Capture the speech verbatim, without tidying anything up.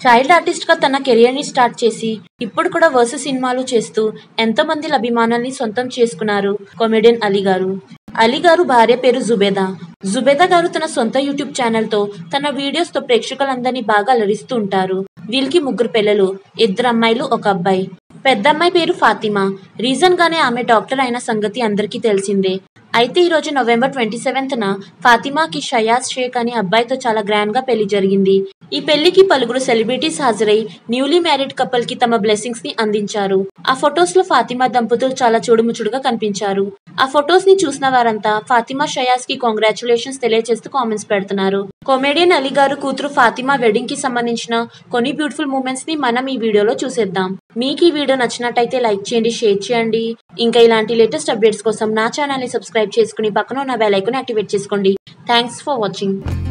Child artist గా తన career ని స్టార్ట్ చేసి ఇప్పుడు కూడా వరుస సినిమాలు చేస్తూ ఎంతో మంది అభిమానాల్ని సొంతం చేసుకున్నారు కామెడియన్ అలీ గారు. అలీ గారు భార్య పేరు జుబేదా. జుబేదా గారు తన సొంత యూట్యూబ్ ఛానల్ తో తన వీడియోస్ తో ప్రేక్షకులందరినీ బాగా అలరిస్తూ ఉంటారు. వీళ్ళకి ముగ్గురు పిల్లలు, ఇద్దరు అమ్మాయిలు, ఒక అబ్బాయి. పెద్ద అమ్మాయి పేరు ఫాతిమా. రీజన్ గానే ఆమె డాక్టర్ అయిన సంగతి అందరికీ తెలిసిందే. అయితే ఈ రోజు నవంబర్ ట్వంటీ సెవెంత్ న ఫాతిమాకి షయాజ్ షేక్ అనే అబ్బాయితో చాలా గ్రాండ్ గా పెళ్లి జరిగింది. ఈ పెళ్లికి పలువురు సెలబ్రిటీస్ హాజరై న్యూలీ మ్యారీడ్ కపుల్ కి తమ బ్లెస్సింగ్స్ ని అందించారు. ఆ ఫొటోస్ లో ఫాతిమా దంపతులు చాలా చూడుముచుడుగా కనిపించారు. ఆ ఫొటోస్ ని చూసిన వారంతా ఫాతిమా షయాజ్ కి కాంగ్రాచులేషన్స్ తెలియజేస్తూ కామెంట్స్ పెడుతున్నారు. కామెడియన్ అలీ గారు కూతురు ఫాతిమా వెడ్డింగ్ కి సంబంధించిన కొన్ని బ్యూటిఫుల్ మూమెంట్స్ ని మనం ఈ వీడియోలో చూసేద్దాం. మీకు ఈ వీడియో నచ్చినట్టయితే లైక్ చేయండి, షేర్ చేయండి. ఇంకా ఇలాంటి లేటెస్ట్ అప్డేట్స్ కోసం నా ఛానల్ ని సబ్స్క్రైబ్ చేసుకుని పక్కన ఉన్న బెల్ ఐకాన్ యాక్టివేట్ చేసుకోండి. Thanks for watching.